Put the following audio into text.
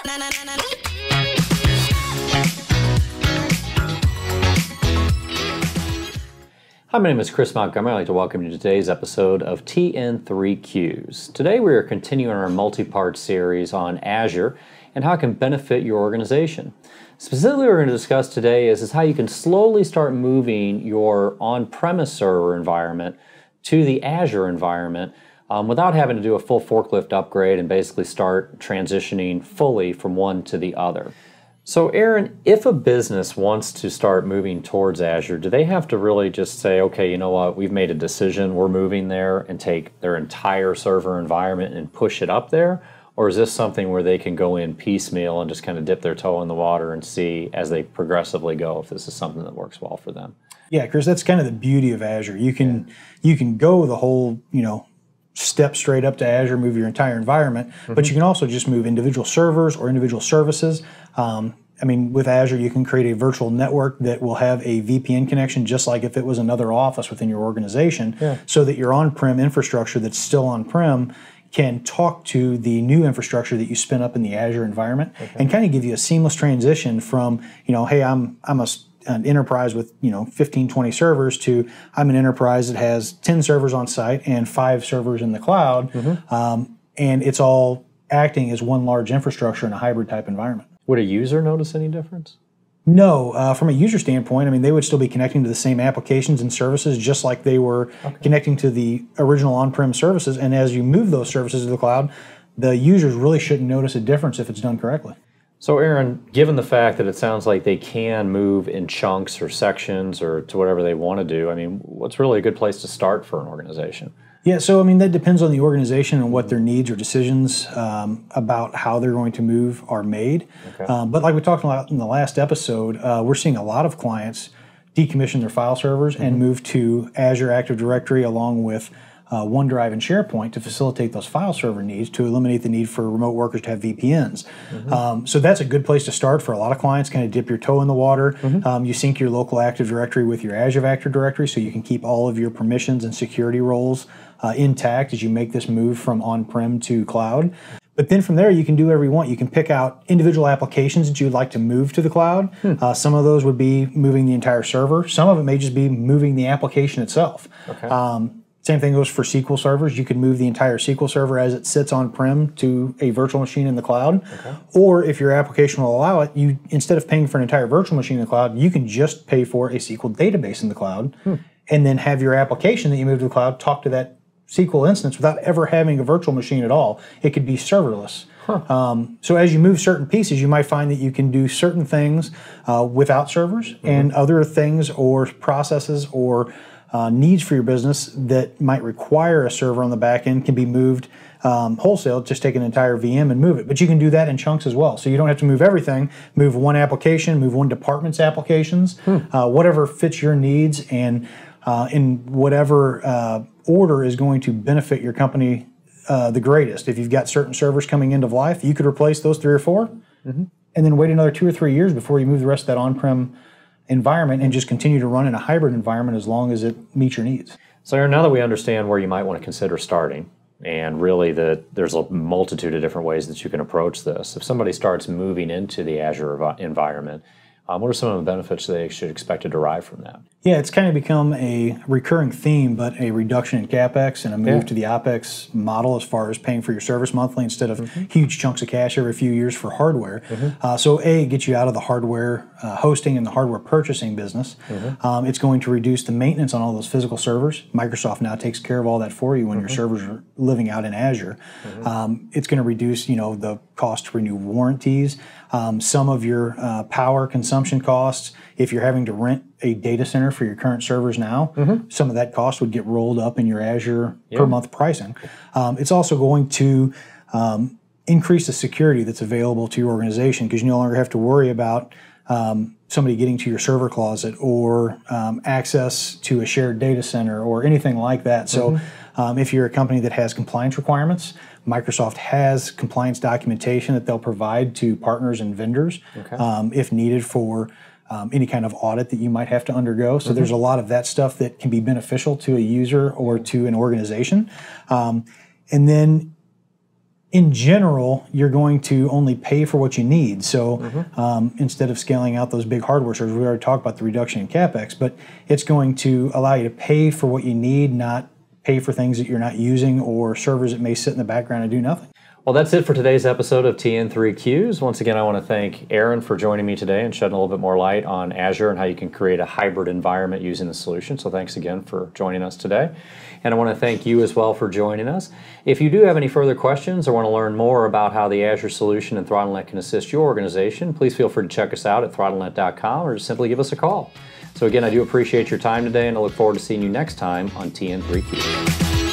Hi, my name is Chris Montgomery. I'd like to welcome you to today's episode of TN3Qs. Today we are continuing our multi-part series on Azure and how it can benefit your organization. Specifically, what we're going to discuss today is how you can slowly start moving your on-premise server environment to the Azure environment without having to do a full forklift upgrade and basically start transitioning fully from one to the other. So Aaron, if a business wants to start moving towards Azure, do they have to really just say, okay, you know what, we've made a decision, we're moving there, and take their entire server environment and push it up there? Or is this something where they can go in piecemeal and just kind of dip their toe in the water and see as they progressively go if this is something that works well for them? Yeah, Chris, that's kind of the beauty of Azure. You can go the whole, step straight up to Azure, move your entire environment, but you can also just move individual servers or individual services. With Azure, you can create a virtual network that will have a VPN connection just like if it was another office within your organization, so that your on-prem infrastructure that's still on-prem can talk to the new infrastructure that you spin up in the Azure environment and kind of give you a seamless transition from, hey, I'm an enterprise with 15, 20 servers to I'm an enterprise that has 10 servers on site and 5 servers in the cloud, and it's all acting as one large infrastructure in a hybrid type environment. Would a user notice any difference? No, from a user standpoint, they would still be connecting to the same applications and services just like they were connecting to the original on-prem services, and as you move those services to the cloud, the users really shouldn't notice a difference if it's done correctly. So Aaron, given the fact that it sounds like they can move in chunks or sections or to whatever they want to do, what's really a good place to start for an organization? Yeah, so that depends on the organization and what their needs or decisions about how they're going to move are made. But like we talked about in the last episode, we're seeing a lot of clients decommission their file servers and move to Azure Active Directory along with OneDrive and SharePoint to facilitate those file server needs, to eliminate the need for remote workers to have VPNs. So that's a good place to start for a lot of clients, kind of dip your toe in the water. You sync your local Active Directory with your Azure Active Directory so you can keep all of your permissions and security roles intact as you make this move from on-prem to cloud. But then from there, you can do whatever you want. You can pick out individual applications that you'd like to move to the cloud. Some of those would be moving the entire server. Some of it may just be moving the application itself. Same thing goes for SQL servers. You could move the entire SQL server as it sits on-prem to a virtual machine in the cloud. Or if your application will allow it, you instead of paying for an entire virtual machine in the cloud, you can just pay for a SQL database in the cloud and then have your application that you move to the cloud talk to that SQL instance without ever having a virtual machine at all. It could be serverless. So as you move certain pieces, you might find that you can do certain things without servers and other things or processes or needs for your business that might require a server on the back end can be moved wholesale. Just take an entire VM and move it. But you can do that in chunks as well. So you don't have to move everything. Move one application, move one department's applications, whatever fits your needs and in whatever order is going to benefit your company the greatest. If you've got certain servers coming end of life, you could replace those 3 or 4 and then wait another 2 or 3 years before you move the rest of that on-prem environment and just continue to run in a hybrid environment as long as it meets your needs. So Aaron, now that we understand where you might want to consider starting, and really there's a multitude of different ways that you can approach this. If somebody starts moving into the Azure environment, what are some of the benefits they should expect to derive from that? Yeah, it's kind of become a recurring theme, but a reduction in CapEx and a move to the OpEx model as far as paying for your service monthly instead of huge chunks of cash every few years for hardware. So A, it gets you out of the hardware hosting and the hardware purchasing business. It's going to reduce the maintenance on all those physical servers. Microsoft now takes care of all that for you when your servers are living out in Azure. It's going to reduce, the cost to renew warranties, some of your power consumption costs. If you're having to rent a data center for your current servers now, some of that cost would get rolled up in your Azure per month pricing. It's also going to increase the security that's available to your organization because you no longer have to worry about somebody getting to your server closet or access to a shared data center or anything like that. So if you're a company that has compliance requirements, Microsoft has compliance documentation that they'll provide to partners and vendors if needed for any kind of audit that you might have to undergo. So there's a lot of that stuff that can be beneficial to a user or to an organization. And then in general, you're going to only pay for what you need. So instead of scaling out those big hardware servers, we already talked about the reduction in CapEx, but it's going to allow you to pay for what you need, not pay for things that you're not using or servers that may sit in the background and do nothing. Well, that's it for today's episode of TN3Qs. Once again, I want to thank Aaron for joining me today and shedding a little bit more light on Azure and how you can create a hybrid environment using the solution. So thanks again for joining us today. And I want to thank you as well for joining us. If you do have any further questions or want to learn more about how the Azure solution and ThrottleNet can assist your organization, please feel free to check us out at throttlenet.com or just simply give us a call. So again, I do appreciate your time today, and I look forward to seeing you next time on TN3Qs.